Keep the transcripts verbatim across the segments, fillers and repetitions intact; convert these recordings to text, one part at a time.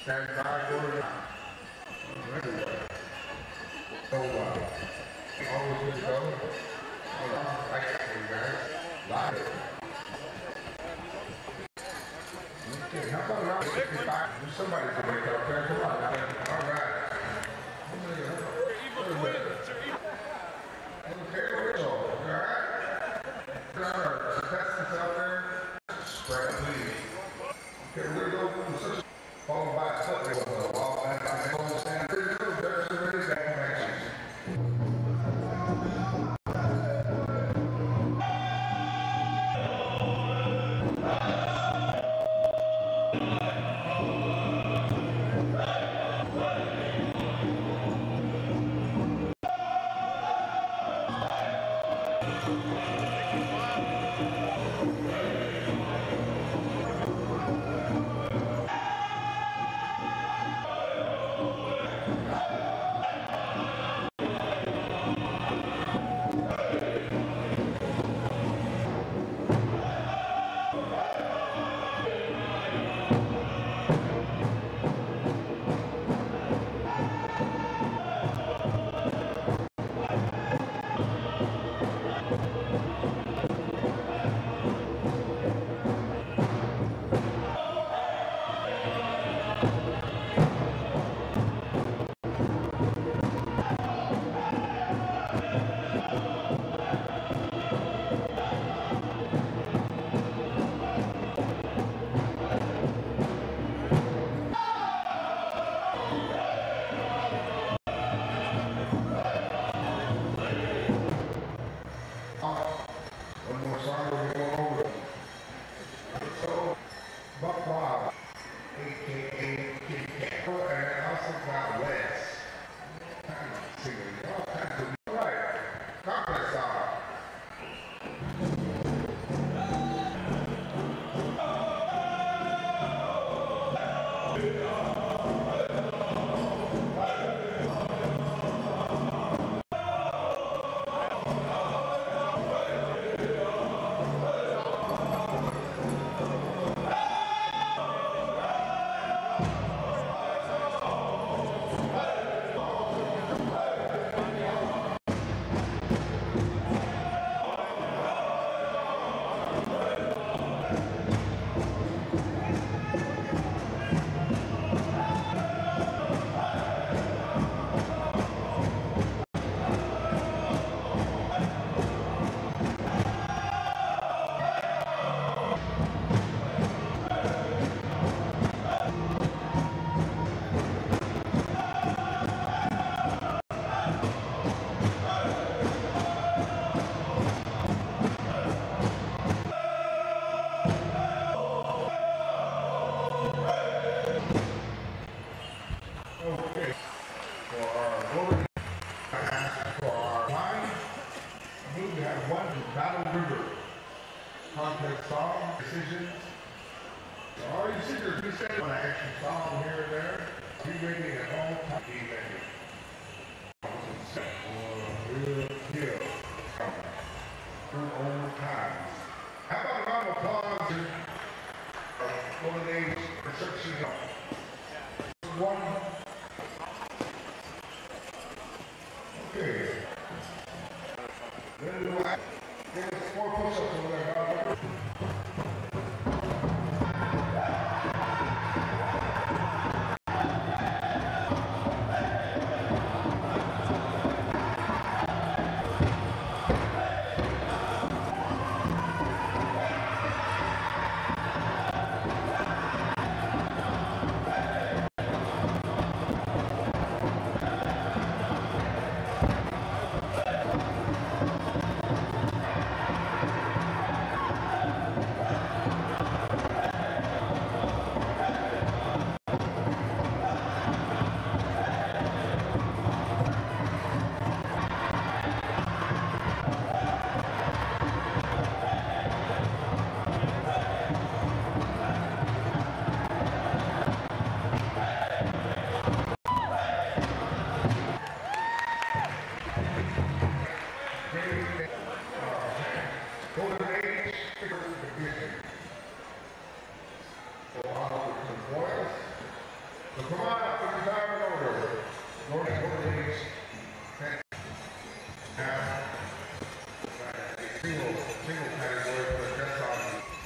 Stand by for it. Everywhere. So, uh, always good to go. Uh, I got you guys. Live. Okay, how about around sixty-five? Somebody's going to wake up there. Come on. All right. Okay, we're all right. There are contestants out there. Spread, please. Okay, we're going to go followed by a foot. While I don't understand, there's the ready to connections. So come on up, put your time in order. Go ahead, go ahead. Now, single, single category for the desktop.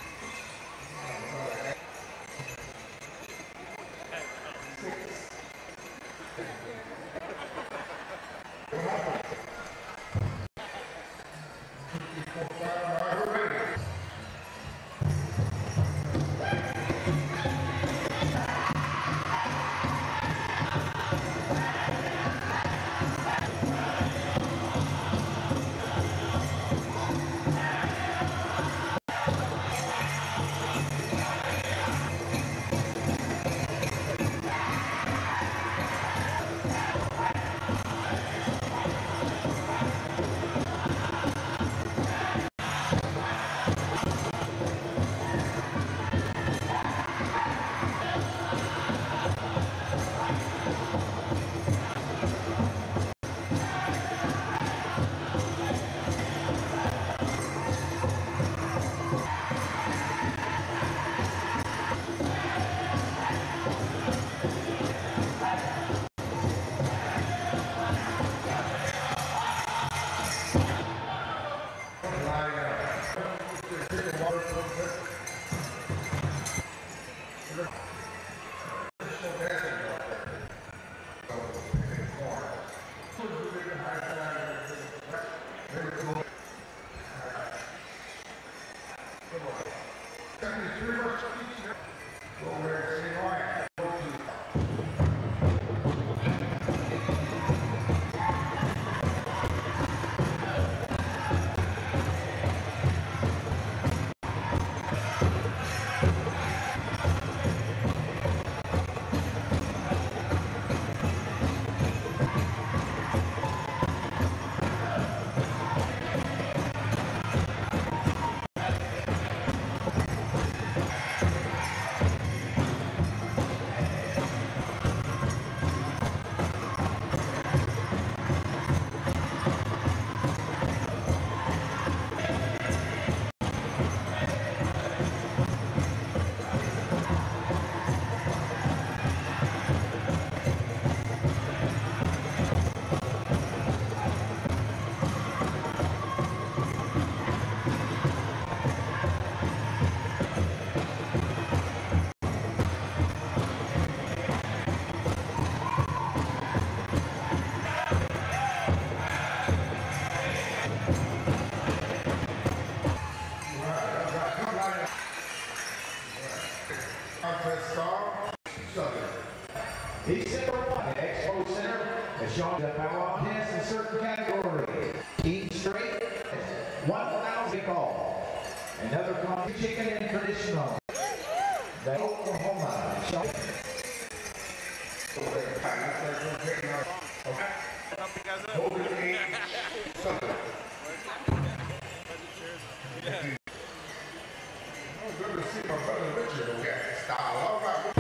He's number one at Expo Center has shown the power contest in certain categories. Eat straight, one thousand call. Another coffee chicken and traditional. The Oklahoma. Good to see my brother Richard over style. All right.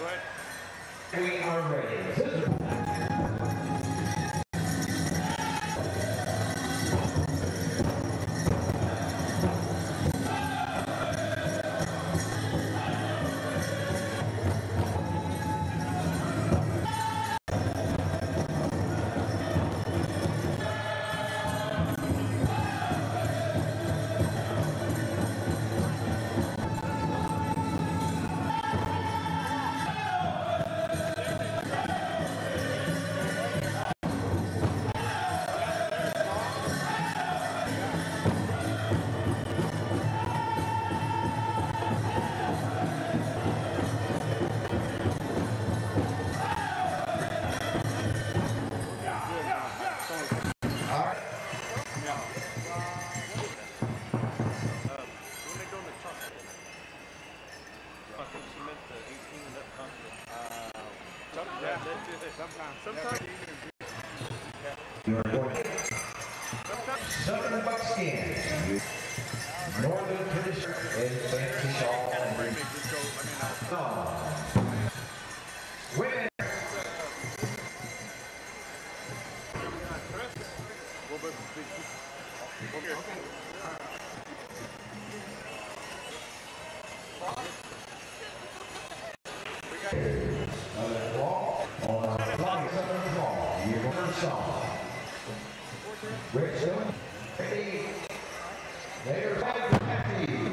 We are ready. You are going Southern Buckskin, Northern Tradition, and Fancy Shawl and Song. Women. Another walk on our flying Southern Wall. You're going to song. Richmond, ready. There's Matthew.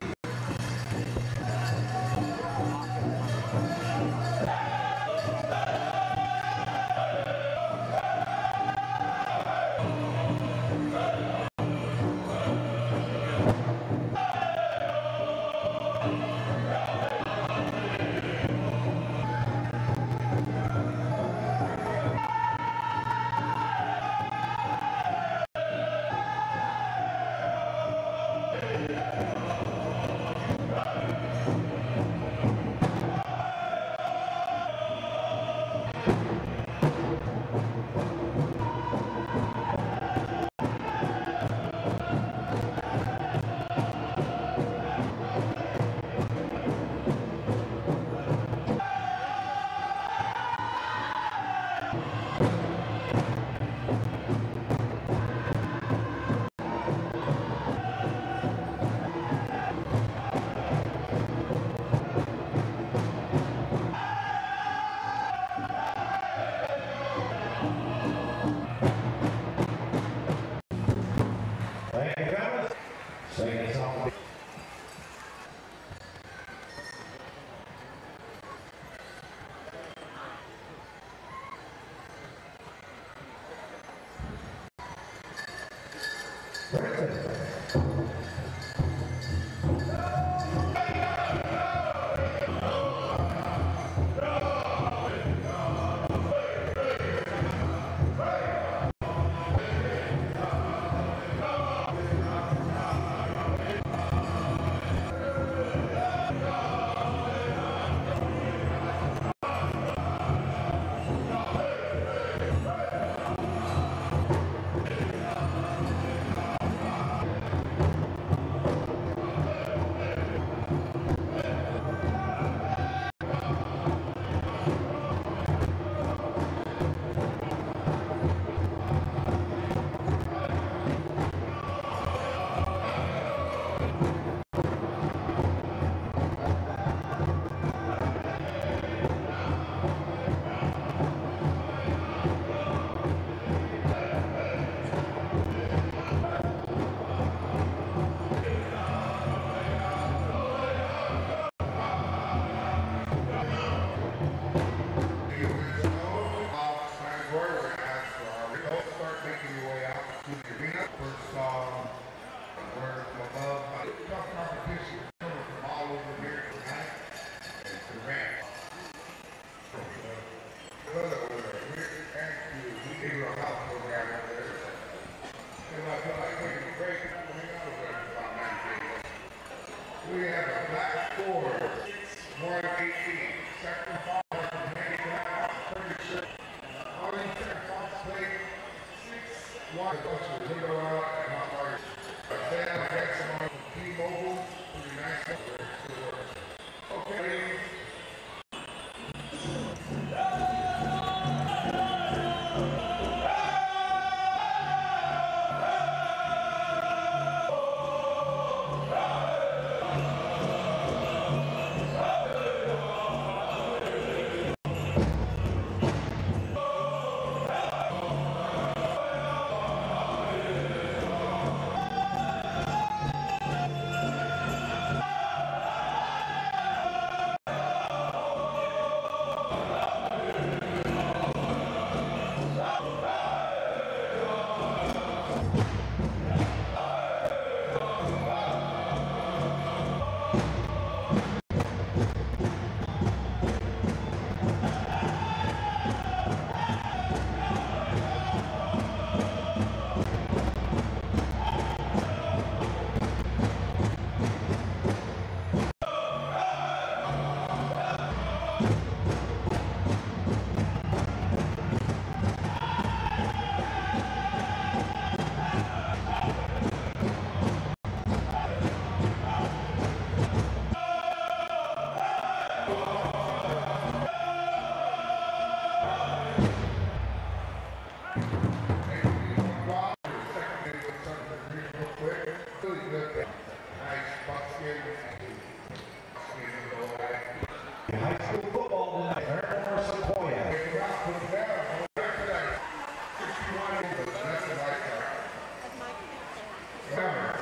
High school football tonight. Airport Sequoia. Take him out, put him down. Back to that sixty-one over. That's the right side. Remember.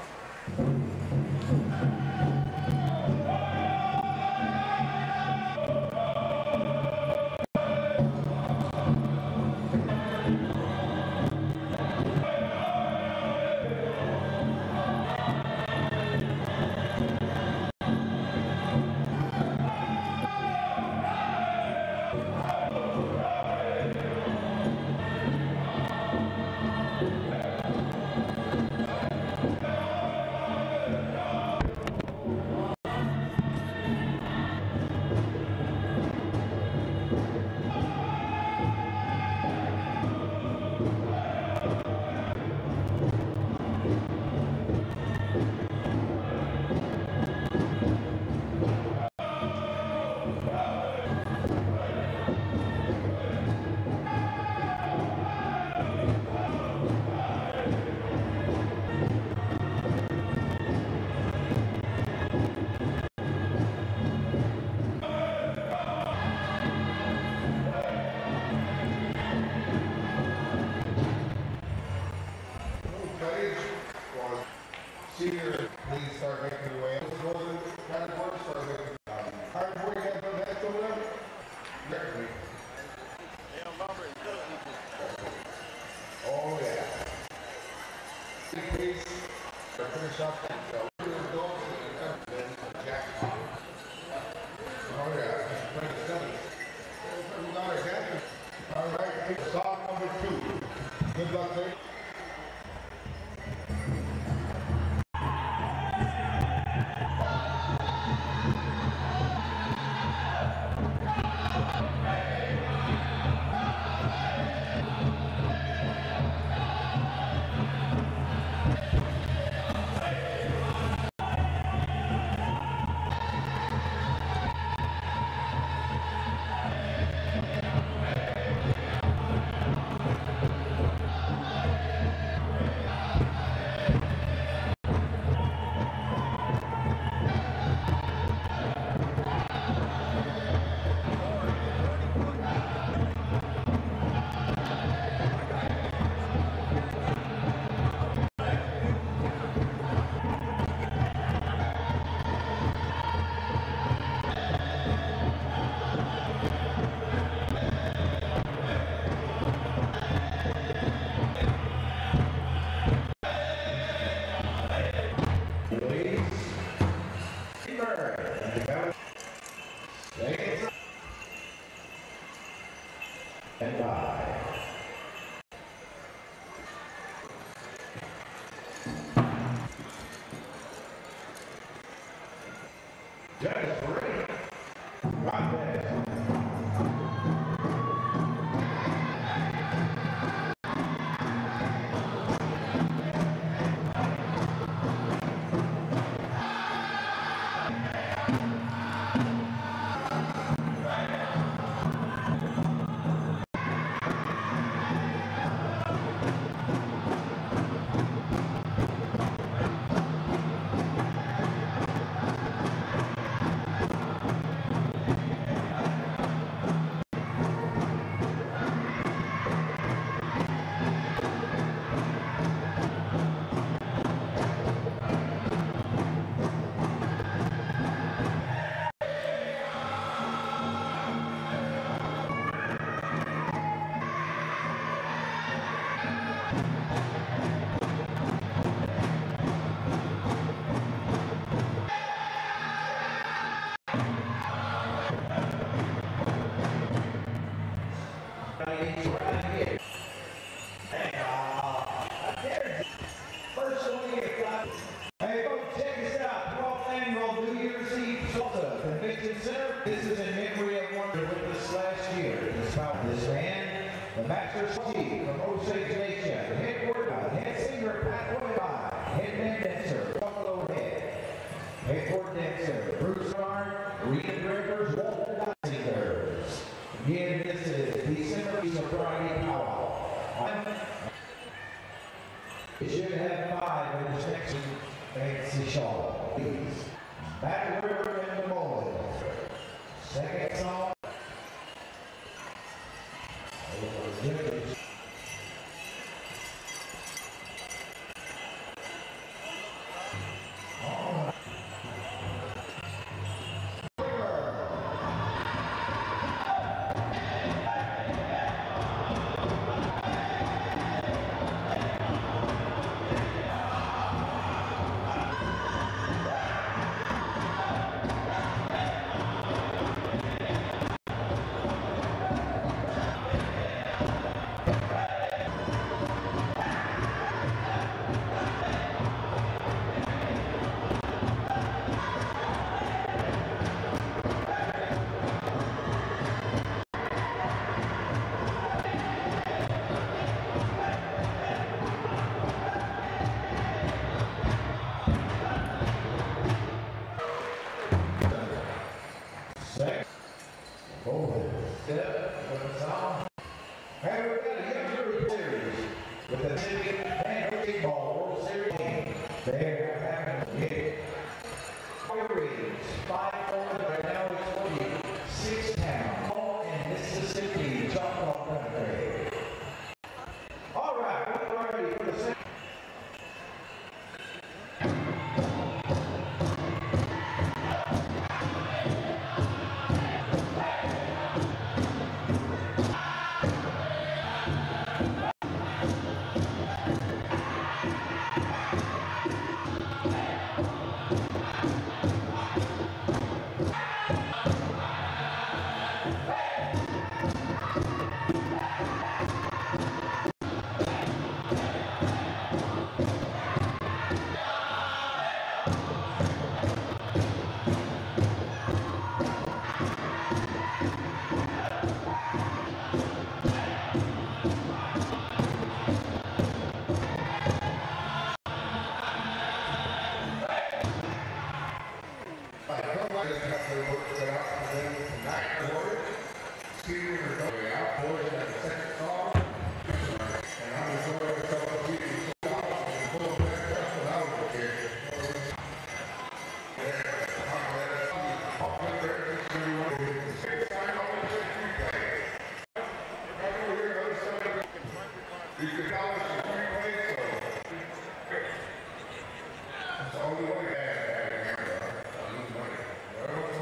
Senior, please start making your way. Northern category, start making. Um, category, you have no heads over there? Directly. Oh, yeah. Please, finish up that. So, Jack. Oh, yeah. All right, song number two. Good luck, Dave. And by. Judge three. Right there. This is in memory of one who witnessed last year. This man, the Master Chief from Osage Nation, head workout, head singer Pat Webby, head man dancer Buffalo Head, head court dancer Bruce Garn, Rita Rivers, Walter Singers. Again, this is December Sobriety Powwow. It should have five in this next fancy shawl, please. Back River and Des Moines. Second song. Six. Forward. Step. With the song. And we've got a younger series with the City and Ball World Series game. They're having a game. Warriors, five forward, right now it's forty-six pounds. All in Mississippi, Choctaw Country. All right, we're ready for the second.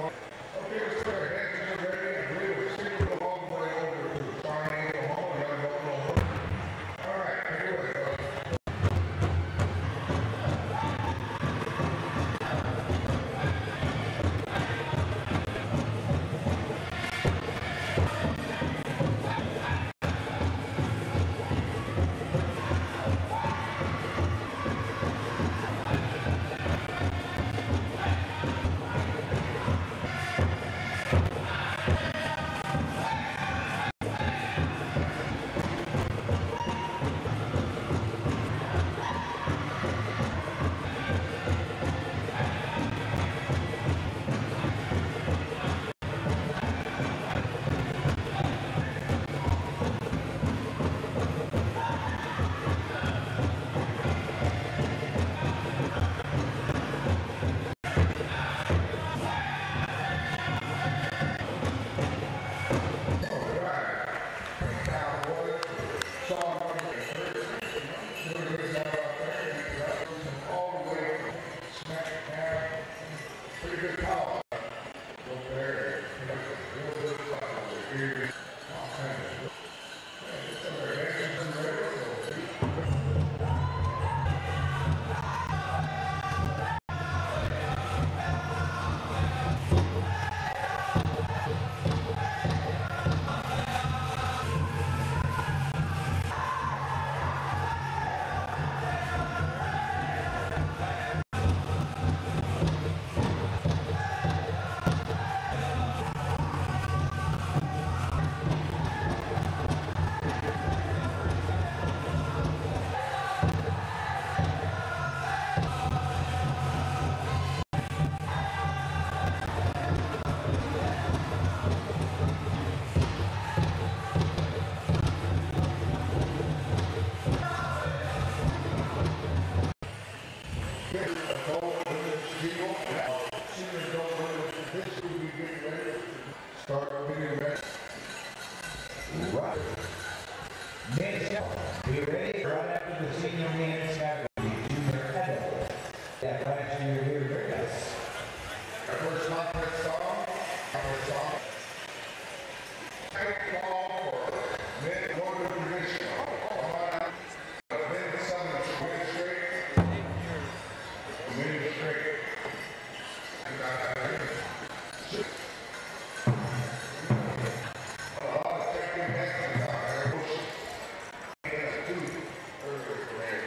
Okay, sir, hands are ready. I believe we're single along the way over to Farming, Oklahoma. Start video match. Right. Men's, be ready right after the senior men's category, junior adult. That last year here, very nice. Our first conference song, our song. Take ball for men one division. Come on out. Men summons to win straight. Win straight. And I a lot of taking hands out there. And two earlier today.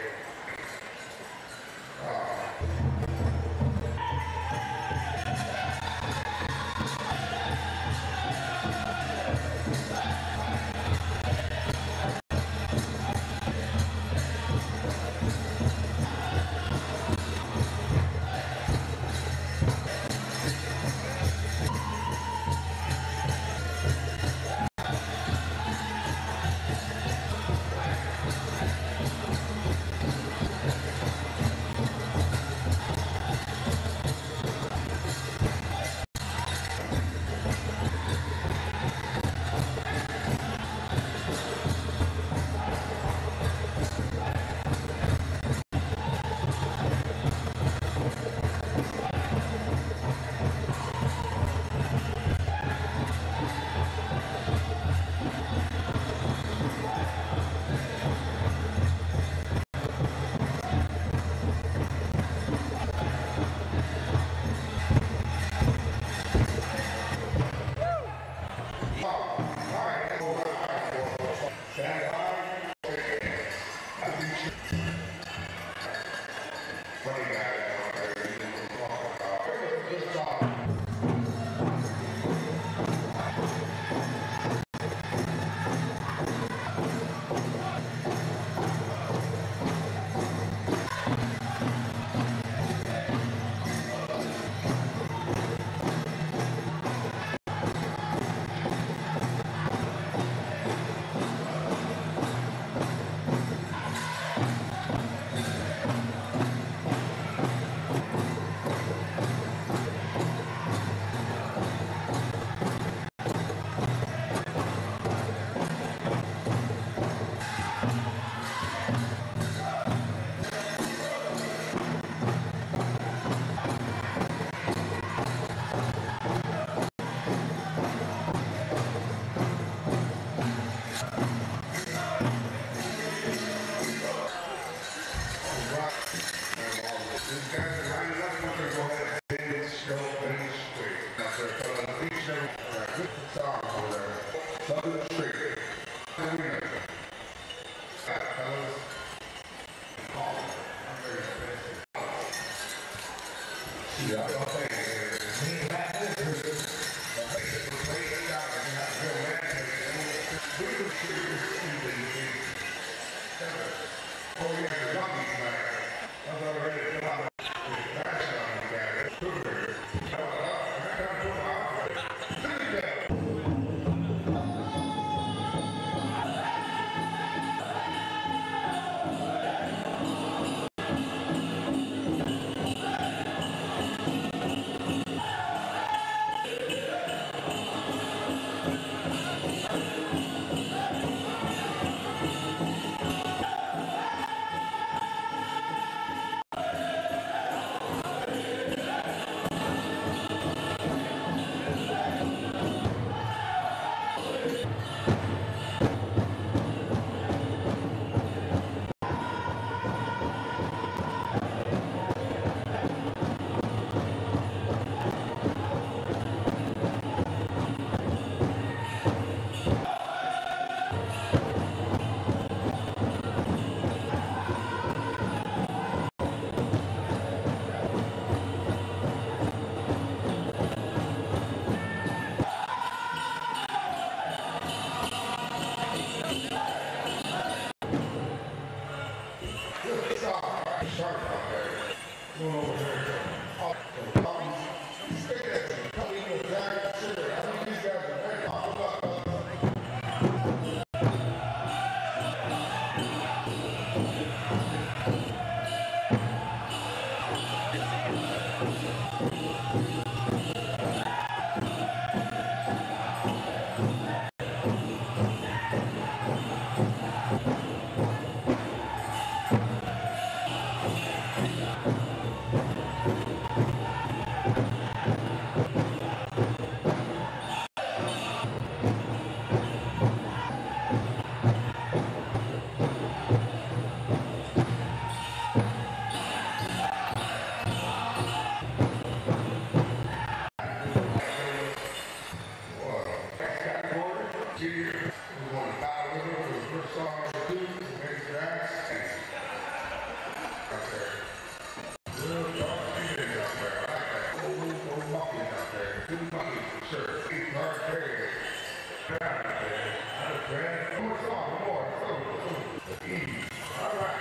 Guard carrier. Down there. That's grand. One more song, one more. So, so, easy. All right.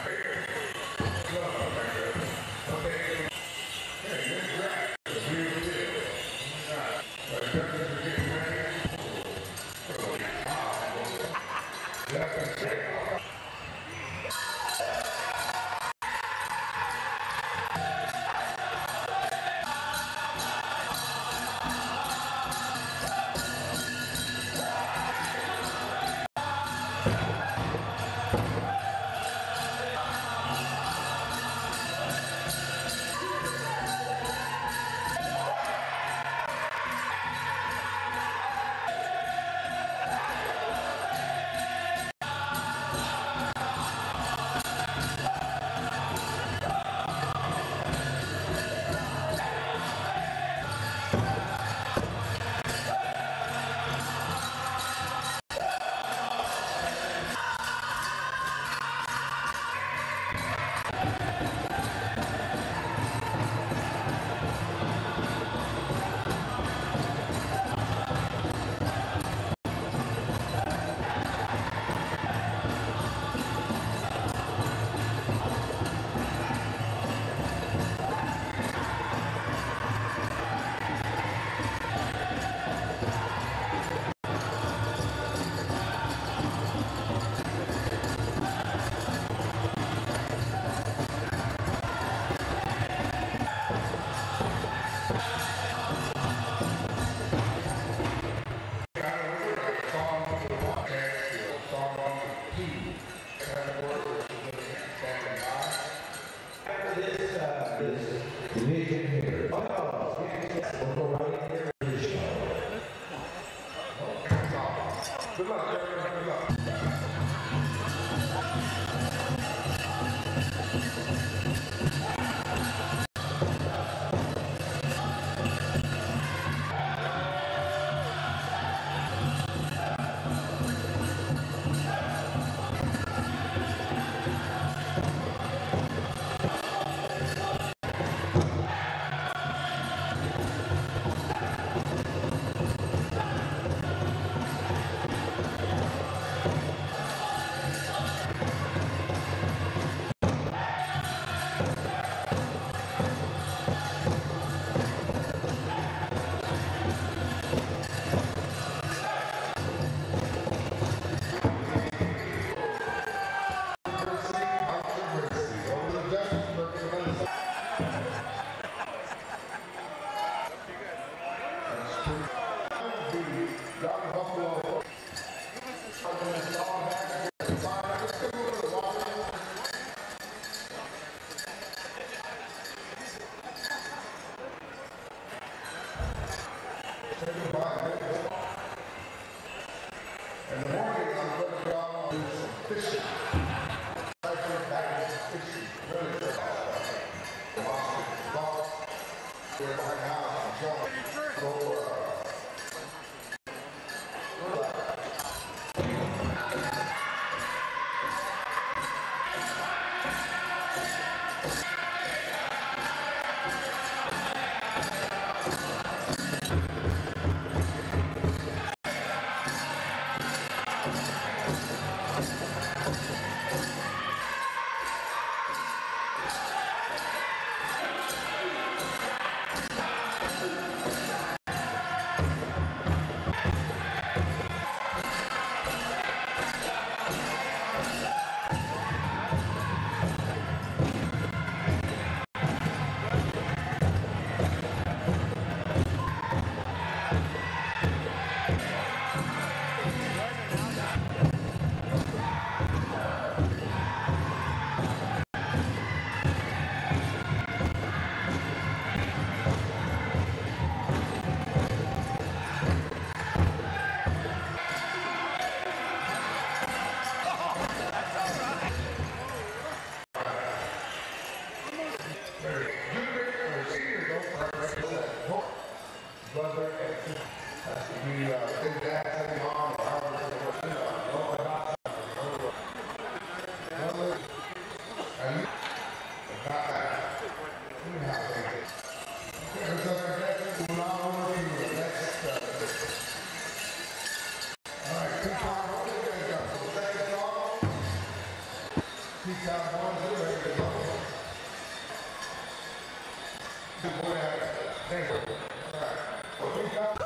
Okay. Okay, good grab. Real good. All right. But judges are getting ready. That's a trick. Division here. Oh, we'll go right in here. Good luck, everyone. Good luck. In the morning, I'm going to go out and do some fishing. I went back into fishing. Really good. Lost the box. We're by the house and John. So, uh, brother, that's to be uh, big dad, heavy mom, or however it works. You know, no, not and you, not that. You know how they get. Okay, so that's moving on over to the next. Uh, Cowboys, they're ready to go. Good boy, thank you. All right. Well, we got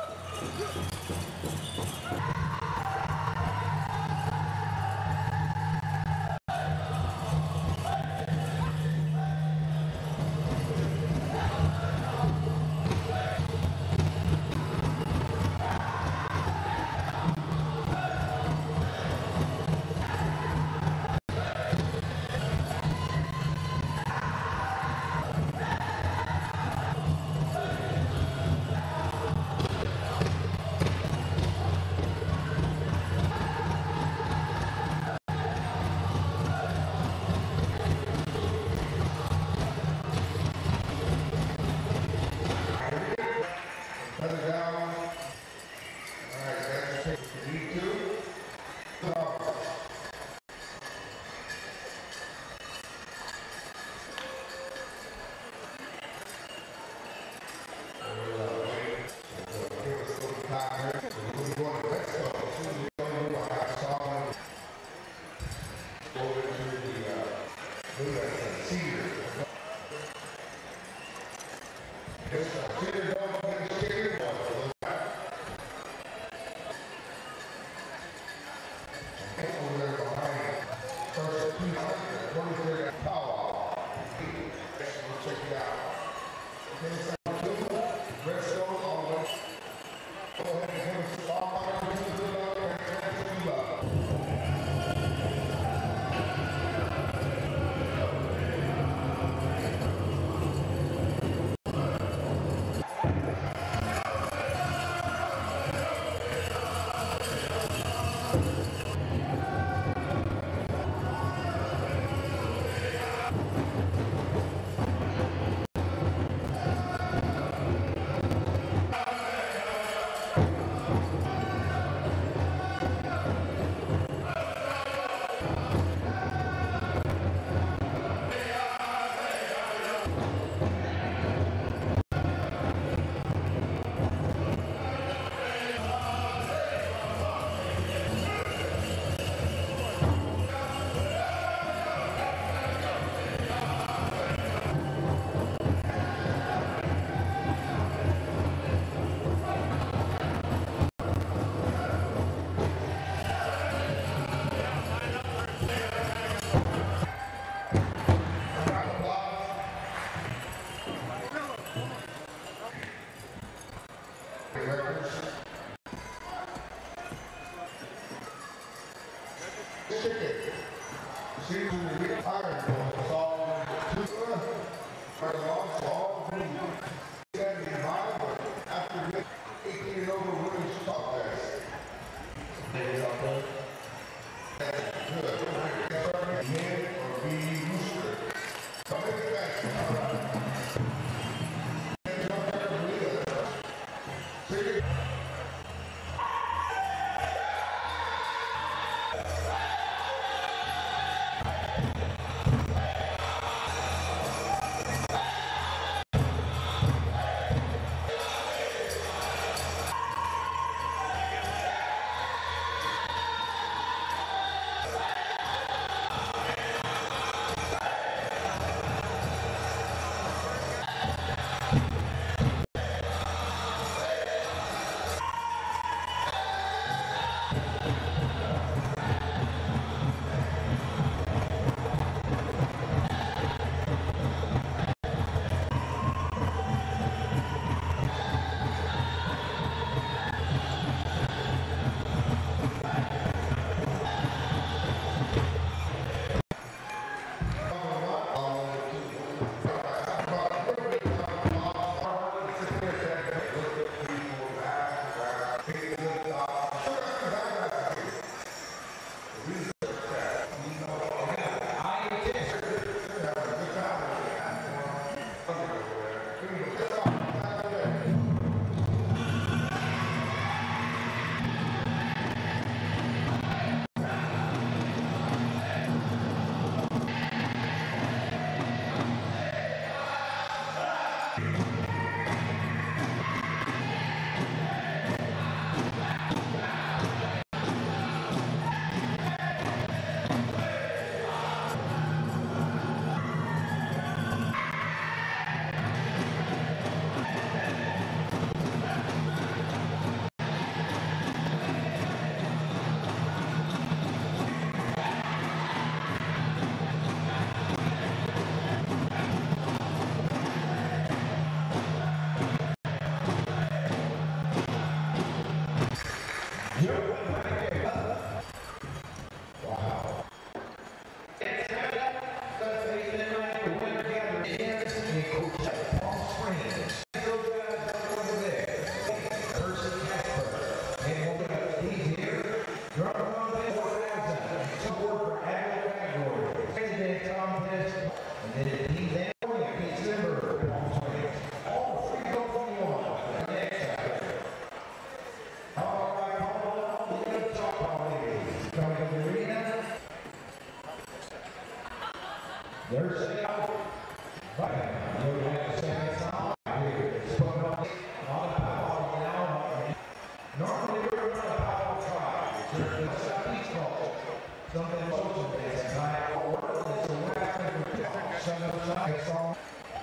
Thursday out. But you have the second song. It's put on the power now. Normally we're going to power try. There's a southeast culture. Something social is high order. It's a weapon for some of the side song.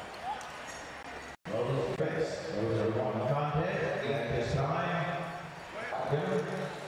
Those are best. Those are one contest. At this time. Good.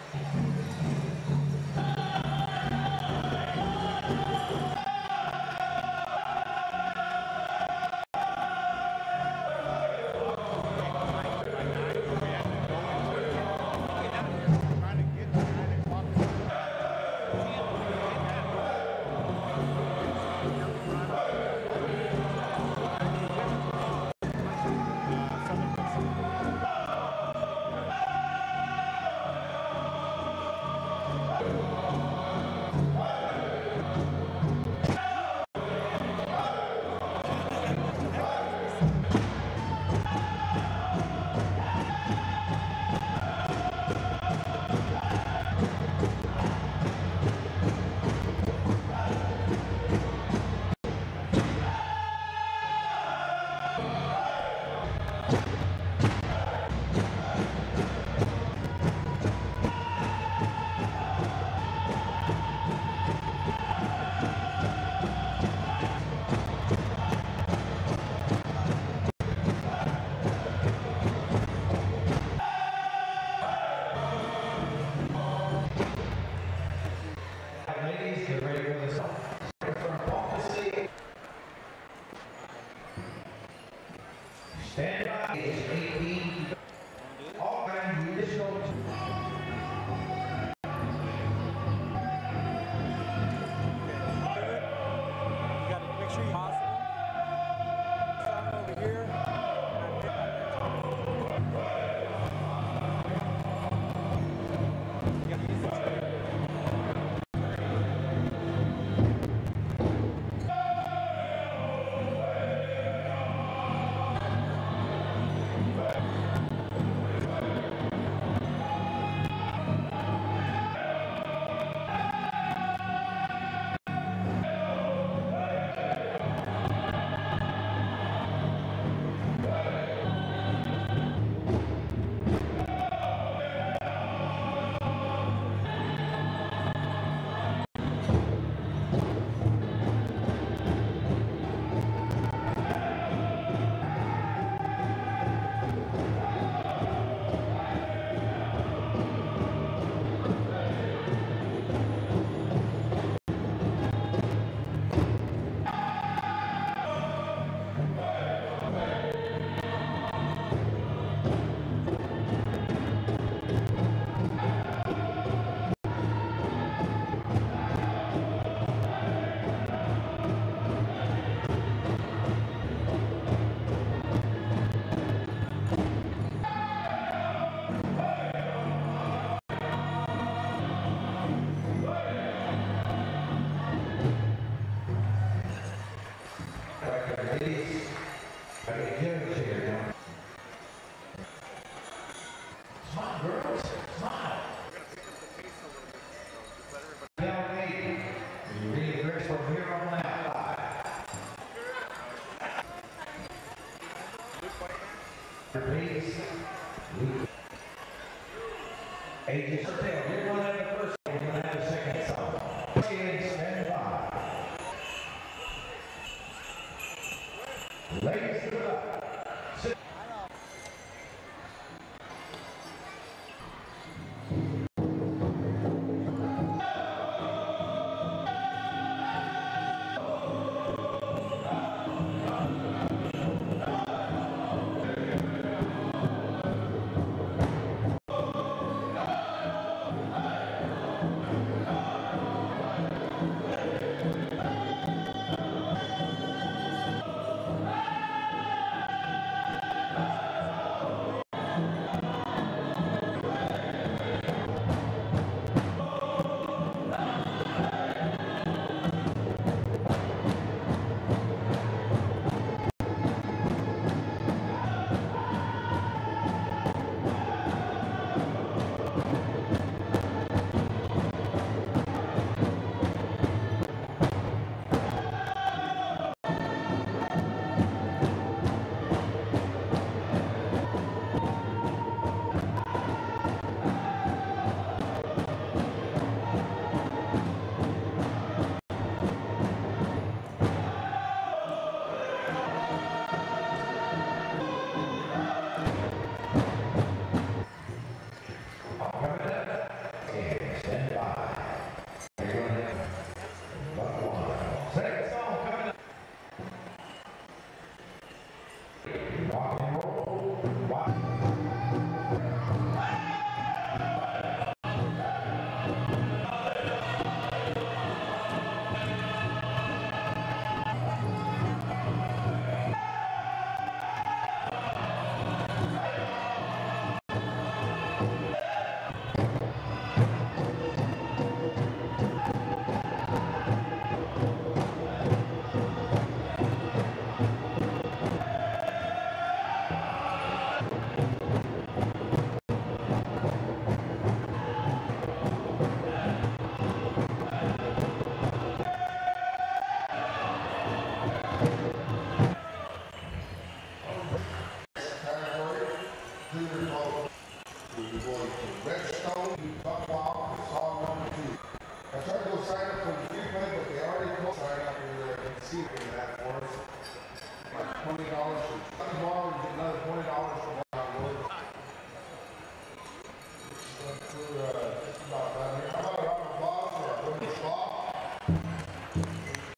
Stand by is eighteen. All kinds of additional. You got to make sure you possible. Something over here. You got to use the trigger. Ladies, I got a judge here now. Smile, girls, smile. Young lady, you really dress from here on out. Please, Agent Sortel, you're going to have the first one, you're going to have the second song. Please stand by. Ladies to the left. Sit. see it.